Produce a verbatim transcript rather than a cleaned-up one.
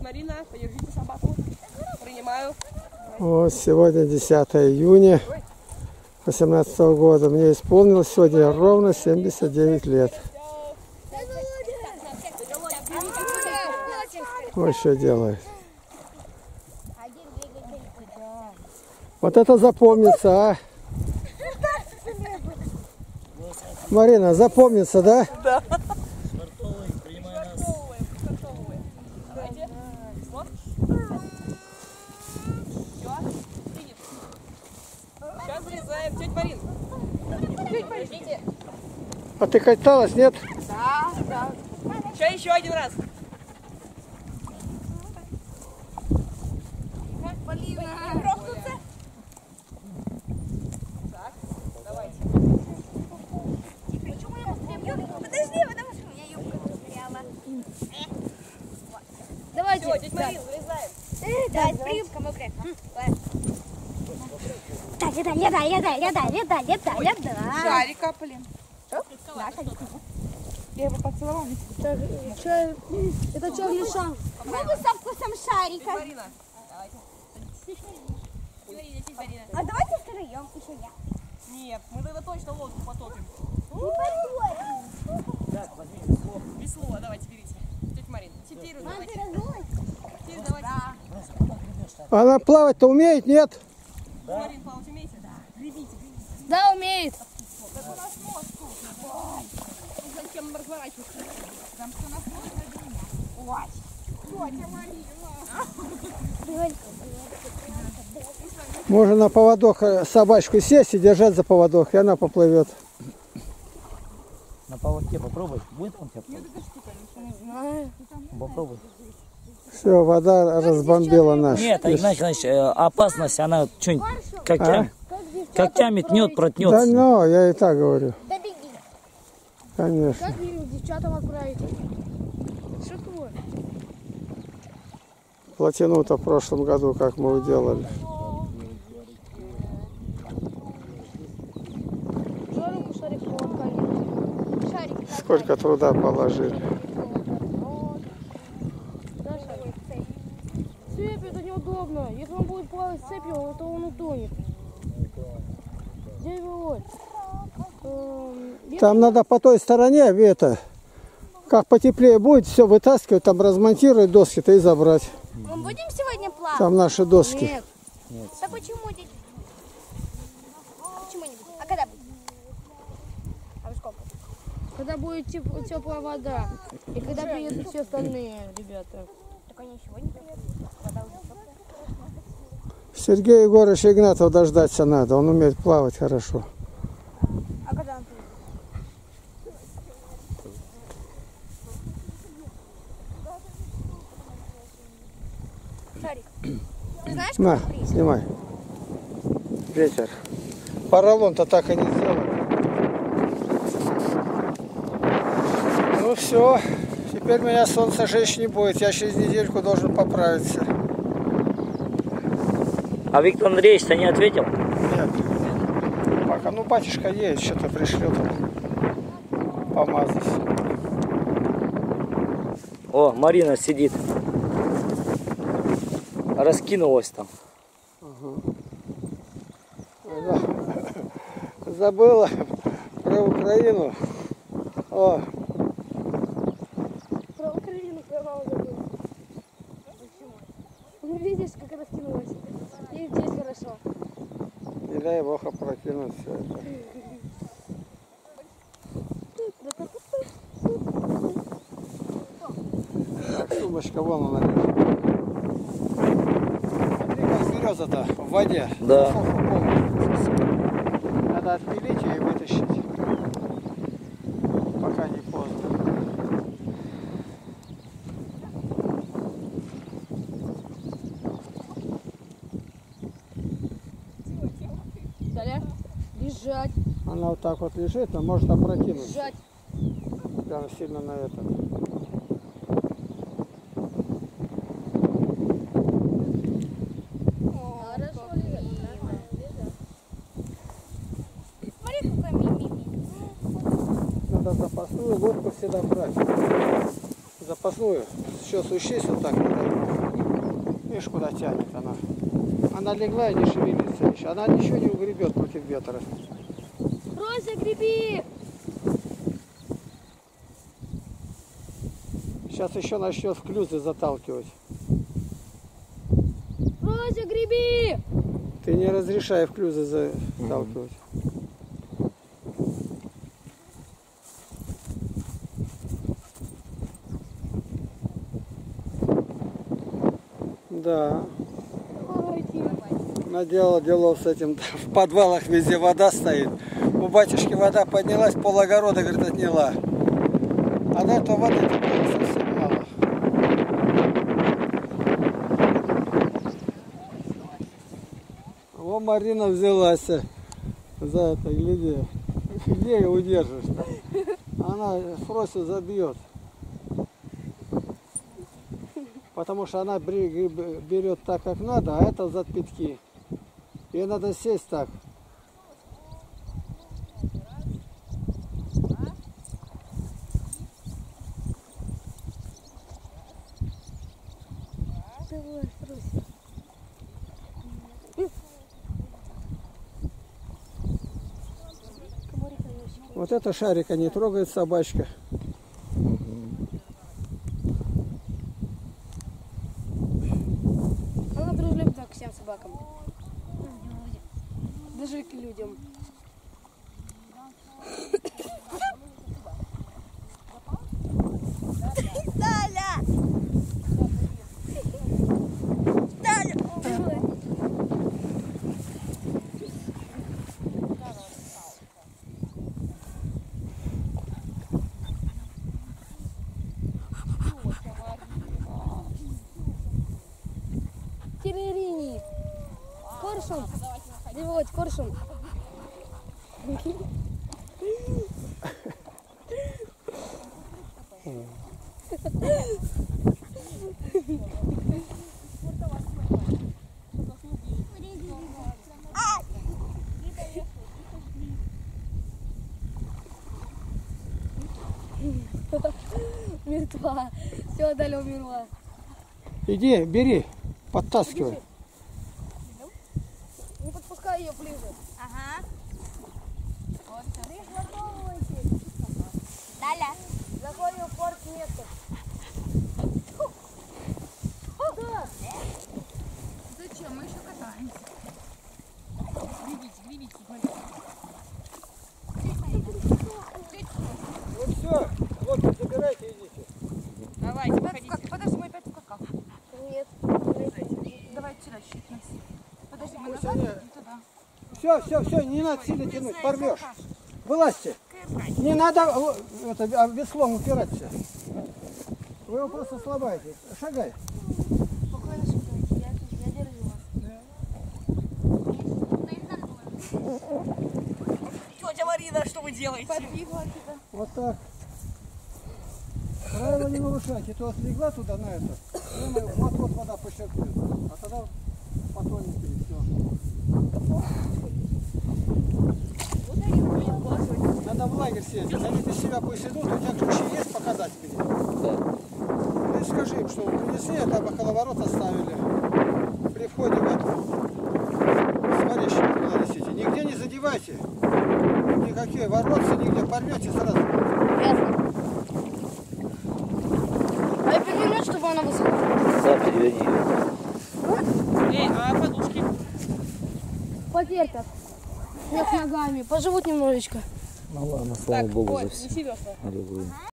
Тетя Марина, подержите собаку. Принимаю. Вот сегодня десятое июня две тысячи восемнадцатого года. Мне исполнилось сегодня ровно семьдесят девять лет. Вот что делает. Вот это запомнится, а? Марина, запомнится, да? Да. Сейчас залезаем. Тетя Марин. Тетя Марин. А ты каталась, нет? Да, да. Сейчас еще один раз. Полина. Так, давайте. Почему я быстрее? Подожди, потому что у меня юбка застряла. Давайте. Все, тетя Марин, залезаем. Давай, приюбка мокрая. Так, летай, летай, летай, летай, летай, летай, летай. Шарика, блин. Я его поцеловала. Это черный шар. Губы со вкусом шарика. Марина, давайте. Марина, тетя Марина. А давайте втроем, еще я. Нет, мы тогда точно лодку потопим. Не Весло. Весло, давайте берите. Тетя Марина, теперь давайте. Теперь давайте. Она плавать-то умеет, нет? Да. Марин, плавать умеете? Да. Гребите, гребите. Да, умеет. Так у нас мост тут. Ой. Зачем разворачиваться? Там что у нас мост ради меня. Ой. Тетя Марина. Можно на поводок собачку сесть и держать за поводок, и она поплывет. На поводке попробуй. Будет он тебя? Не знаю. Попробуй. Все, вода разбомбила наш. Нет, Игнатий Иванович, опасность, она что-нибудь когтями, когтями тнет, протнет. Да ну, я и так говорю. Да беги. Конечно. Как девчатам отправить? Что такое? Плотину-то в прошлом году, как мы делали. Шарику, шарику, шарик. Сколько труда положили. Цепь это неудобно. Если он будет плавать с цепью, то он утонет. Дядя Володь, эм, Там надо по той стороне, это, как потеплее будет, все вытаскивать, там размонтировать доски-то и забрать. мы будем сегодня плавать? Там наши доски. Нет. Нет. Да почему, дядя? Почему не будет? А когда будет? А во сколько? Когда будет теп- теплая вода. И когда приедут все остальные ребята. Так они сегодня приедут. Вода уже теплая. Сергея Егоровича Игнатова дождаться надо, он умеет плавать хорошо. А когда он приедет? Шарик, ты знаешь, На, как приедет? снимай. Ветер. Поролон-то так и не сделал. Ну все, теперь меня солнце жечь не будет, я через недельку должен поправиться. А Виктор Андреевич-то не ответил? Нет. Пока, ну батюшка едет, что-то пришлет помазать. О, Марина сидит. Раскинулась там. Да. Забыла про Украину. О. Про Украину сказала, забыла. Ну видишь, как раскинулась. И здесь хорошо. Не дай Бог опрокинуть все это. Так, сумочка вон она лежит. Смотри, как береза-то в воде. Да. Надо отпилить ее и вытащить. Пока не поздно. Далее. Лежать. Она вот так вот лежит, но может опрокинуть. Лежать. Прям сильно на этом. Хорошо лежать. Смотри, какой мимими. Надо запасную лодку всегда брать. запасную. Сейчас учесть вот так. Видишь, куда тянет она. Она легла и не шевелится еще. Она ничего не угребет против ветра. Рося, греби! Сейчас еще начнет в клюзы заталкивать. Рося, греби! Ты не разрешай в клюзы заталкивать. Да. Наделал делов с этим. В подвалах везде вода стоит. У батюшки вода поднялась, пол огорода, говорит, отняла. А до этого воды было совсем мало. Во, Марина взялась за это, гляди. Где ее удержишь-то? Она Фросю забьет. Потому что она берет так, как надо, а это за пятки. Ей надо сесть так. Вот это шарика не трогает собачка. Она дружелюбна к всем собакам. Даже и к людям. Таля! Таля! Терерини! Коршун! Девать, коршун! Мертва. Все, Даля умерла. Иди, бери, подтаскивай. Не подпускай ее ближе. Ага. Таля! Заходим в порт место. Да. Зачем? Мы еще катаемся. Гребите, гребите, Вот все, вот забирайте, идите. давайте, подходите. Подожди, мы опять ускакал. Нет. Давай сюда чуть-чуть нас. Подожди, мы Пусть назад они- и туда. Все, все, все, не надо сильно тянуть, порвешь. Вылазьте. Не надо о, это, а, веслом упираться. Вы его просто слабаете. Шагай. Спокойно шагайте, я, я держу вас. Тетя Марина, что вы делаете? Вот так. Правила не нарушайте. То легла туда на это. Вот вот вода почерпнет. А тогда потонете и все. Надо в лагерь съездить. Они без себя пусть идут. У тебя ключи есть показать мне? Да. Ну и скажи им, что принесли, это около ворот оставили. При входе в эту. Смотрите, куда несите. Нигде не задевайте. Никакие воротцы, нигде порвете сразу. Ясно. А я перевернуть, чтобы она высохла. Да, переверни ее. Эй, а подушки? Потерпят. Вверх ногами. Поживут немножечко. Ну ладно, слава богу за Вот, все. неси весла. Аллилуйя.